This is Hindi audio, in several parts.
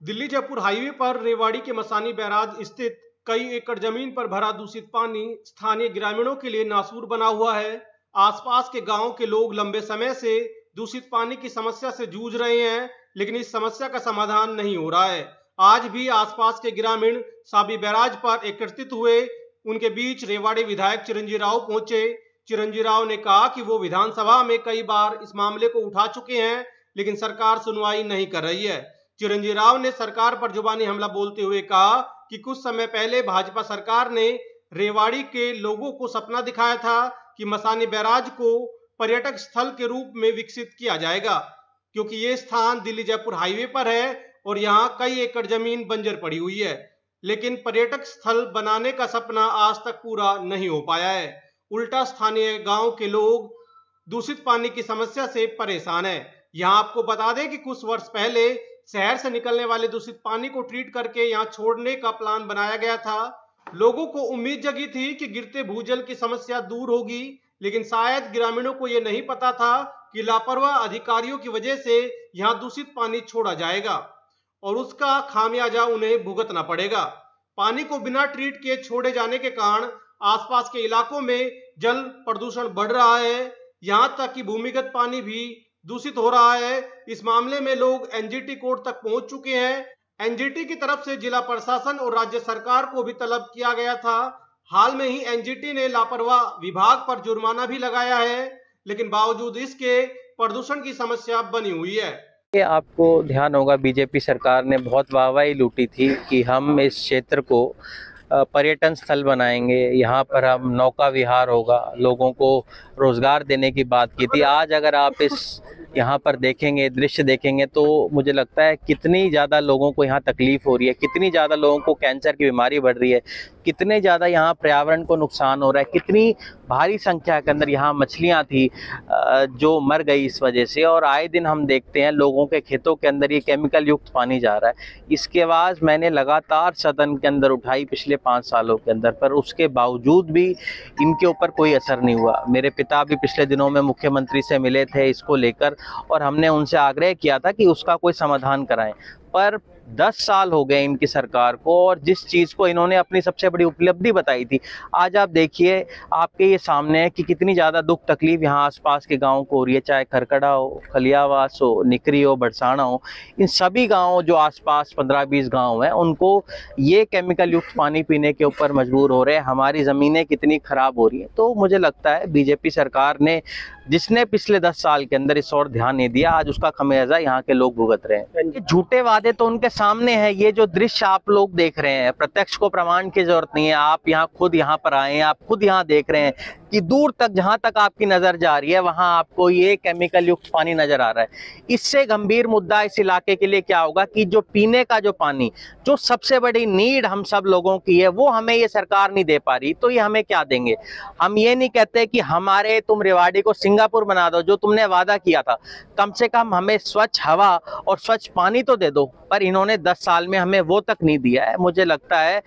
दिल्ली जयपुर हाईवे पर रेवाड़ी के मसानी बैराज स्थित कई एकड़ जमीन पर भरा दूषित पानी स्थानीय ग्रामीणों के लिए नासूर बना हुआ है। आसपास के गांव के लोग लंबे समय से दूषित पानी की समस्या से जूझ रहे हैं, लेकिन इस समस्या का समाधान नहीं हो रहा है। आज भी आसपास के ग्रामीण साबी बैराज पर एकत्रित हुए। उनके बीच रेवाड़ी विधायक चिरंजीव राव पहुंचे। चिरंजीव राव ने कहा कि वो विधानसभा में कई बार इस मामले को उठा चुके हैं, लेकिन सरकार सुनवाई नहीं कर रही है। चिरंजीव राव ने सरकार पर जुबानी हमला बोलते हुए कहा कि कुछ समय पहले भाजपा सरकार ने रेवाड़ी के लोगों को सपना दिखाया था कि मसानी बैराज को पर्यटक स्थल के रूप में विकसित किया जाएगा, क्योंकि ये स्थान दिल्ली जयपुर हाईवे पर है और यहाँ कई एकड़ जमीन बंजर पड़ी हुई है। लेकिन पर्यटक स्थल बनाने का सपना आज तक पूरा नहीं हो पाया है। उल्टा स्थानीय गांव के लोग दूषित पानी की समस्या से परेशान है। यहाँ आपको बता दें कि कुछ वर्ष पहले शहर से निकलने वाले दूषित पानी को ट्रीट करके यहाँ छोड़ने का प्लान बनाया गया था। लोगों को उम्मीद जगी थी कि गिरते भूजल की समस्या दूर होगी, लेकिन शायद ग्रामीणों को यह नहीं पता था कि लापरवाह अधिकारियों की वजह से यहाँ दूषित पानी छोड़ा जाएगा और उसका खामियाजा उन्हें भुगतना पड़ेगा। पानी को बिना ट्रीट किए छोड़े जाने के कारण आसपास के इलाकों में जल प्रदूषण बढ़ रहा है, यहाँ तक कि भूमिगत पानी भी दूषित हो रहा है। इस मामले में लोग एनजीटी कोर्ट तक पहुंच चुके हैं। एनजीटी की तरफ से जिला प्रशासन और राज्य सरकार को भी तलब किया गया था। हाल में ही एनजीटी ने लापरवाह विभाग पर जुर्माना भी लगाया है, लेकिन बावजूद इसके प्रदूषण की समस्या बनी हुई है। आपको ध्यान होगा, बीजेपी सरकार ने बहुत वाहवाही लूटी थी कि हम इस क्षेत्र को पर्यटन स्थल बनाएंगे, यहाँ पर हम नौका विहार होगा, लोगों को रोजगार देने की बात की थी। आज अगर आप इस यहाँ पर देखेंगे, दृश्य देखेंगे, तो मुझे लगता है कितनी ज़्यादा लोगों को यहाँ तकलीफ हो रही है, कितनी ज़्यादा लोगों को कैंसर की बीमारी बढ़ रही है, कितने ज़्यादा यहाँ पर्यावरण को नुकसान हो रहा है, कितनी भारी संख्या के अंदर यहाँ मछलियाँ थी जो मर गई इस वजह से। और आए दिन हम देखते हैं लोगों के खेतों के अंदर ये केमिकल युक्त पानी जा रहा है। इसके आवाज़ मैंने लगातार सदन के अंदर उठाई पिछले 5 सालों के अंदर, पर उसके बावजूद भी इनके ऊपर कोई असर नहीं हुआ। मेरे पिता भी पिछले दिनों में मुख्यमंत्री से मिले थे इसको लेकर और हमने उनसे आग्रह किया था कि उसका कोई समाधान कराएं, पर 10 साल हो गए इनकी सरकार को और जिस चीज़ को इन्होंने अपनी सबसे बड़ी उपलब्धि बताई थी, आज आप देखिए आपके ये सामने है कि कितनी ज़्यादा दुख तकलीफ यहाँ आसपास के गाँव को हो रही है। चाहे खरकड़ा हो, खलियावास हो, निकरी हो, बरसाना हो, इन सभी गाँव जो आसपास 15-20 गाँव हैं, उनको ये केमिकल युक्त पानी पीने के ऊपर मजबूर हो रहे हैं। हमारी ज़मीनें कितनी ख़राब हो रही हैं। तो मुझे लगता है बीजेपी सरकार ने, जिसने पिछले 10 साल के अंदर इस और ध्यान नहीं दिया, आज उसका खमियाजा यहाँ के लोग भुगत रहे हैं। झूठे वादे तो उनके सामने है। ये जो दृश्य आप लोग देख रहे हैं, प्रत्यक्ष को प्रमाण की जरूरत नहीं है, आप यहाँ खुद यहाँ पर आए हैं, आप खुद यहाँ देख रहे हैं कि दूर तक जहां तक आपकी नजर जा रही है वहां आपको ये केमिकल युक्त पानी नजर आ रहा है। इससे गंभीर मुद्दा इस इलाके के लिए क्या होगा कि जो पीने का जो पानी, जो सबसे बड़ी नीड हम सब लोगों की है, वो हमें ये सरकार नहीं दे पा रही। तो ये हमें क्या देंगे? हम ये नहीं कहते कि हमारे तुम रेवाड़ी को सिंगापुर बना दो, जो तुमने वादा किया था, कम से कम हमें स्वच्छ हवा और स्वच्छ पानी तो दे दो, पर इन्होंने 10 साल में हमें वो तक नहीं दिया है। मुझे लगता है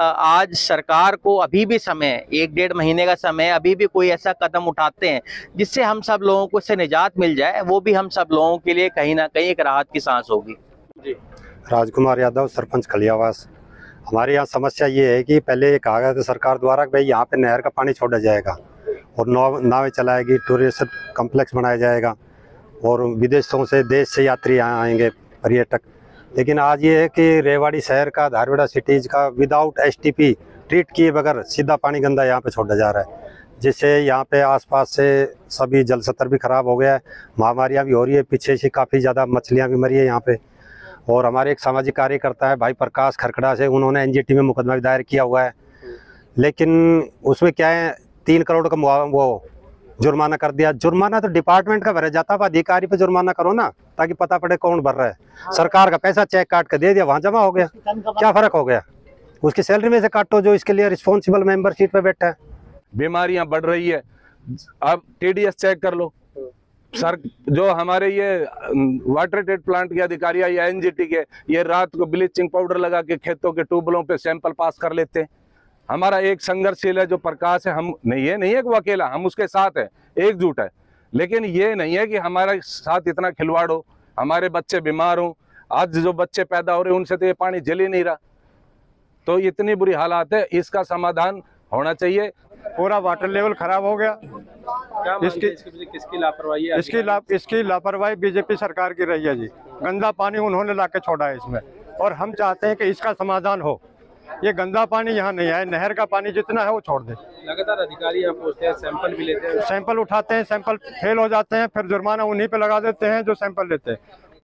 आज सरकार को अभी भी समय, 1-1.5 महीने का समय, अभी भी कोई ऐसा कदम उठाते हैं जिससे हम सब लोगों को इससे निजात मिल जाए, वो भी हम सब लोगों के लिए कहीं ना कहीं एक राहत की सांस होगी। जी, राजकुमार यादव, सरपंच खलियावास। हमारे यहाँ समस्या ये है कि पहले कहा गया था सरकार द्वारा कि भाई यहाँ पे नहर का पानी छोड़ा जाएगा और नावें चलाएगी, टूरिस्ट कम्प्लेक्स बनाया जाएगा और विदेशों से, देश से यात्री यहाँ आएंगे, पर्यटक। लेकिन आज ये है कि रेवाड़ी शहर का, धारवाड़ा सिटीज का विदाउट एसटीपी ट्रीट किए बगैर सीधा पानी गंदा यहाँ पे छोड़ा जा रहा है, जिससे यहाँ पे आसपास से सभी जल स्तर भी खराब हो गया है, महामारियाँ भी हो रही है, पीछे से काफ़ी ज़्यादा मछलियाँ भी मरी है यहाँ पे। और हमारे एक सामाजिक कार्यकर्ता है भाई प्रकाश खरकड़ा से, उन्होंने एनजीटी में मुकदमा भी दायर किया हुआ है, लेकिन उसमें क्या है 3 करोड़ का वो जुर्माना कर दिया। जुर्माना तो डिपार्टमेंट का भरा जाता है, अधिकारी पे जुर्माना करो ना, ताकि पता पड़े कौन भर रहा है। सरकार का पैसा चेक काट कर दे दिया, वहाँ जमा हो गया, क्या फ़र्क हो गया? उसकी सैलरी में से काटो जो इसके लिए रिस्पॉन्सिबल मेंबर सीट पे बैठा है। बीमारियां बढ़ रही है, अब टीडीएस चेक कर लो। सर, जो हमारे ये वाटर ट्रीट प्लांट के अधिकारी या एनजीटी के, ये रात को ब्लीचिंग पाउडर लगा के खेतों के ट्यूबवेलों पे सैंपल पास कर लेते हैं। हमारा एक संघर्षशील है जो प्रकाश है, हम नहीं, ये नहीं है कि वो अकेला, हम उसके साथ है, एकजुट है, लेकिन ये नहीं है कि हमारे साथ इतना खिलवाड़ हो, हमारे बच्चे बीमार हों, आज जो बच्चे पैदा हो रहे हैं उनसे तो ये पानी जल ही नहीं रहा। तो इतनी बुरी हालात है, इसका समाधान होना चाहिए। पूरा वाटर लेवल खराब हो गया। किसकी लापरवाही है? इसकी लापरवाही बीजेपी सरकार की रही है जी। गंदा पानी उन्होंने लाके छोड़ा है इसमें, और हम चाहते हैं कि इसका समाधान हो। ये गंदा पानी यहाँ नहीं आए, नहर का पानी जितना है वो छोड़ दे। लगातार अधिकारी यहाँ पहुँचते हैं, सैंपल भी लेते हैं, सैंपल उठाते हैं, सैंपल फेल हो जाते हैं, फिर जुर्माना उन्हीं पे लगा देते हैं जो सैंपल लेते हैं।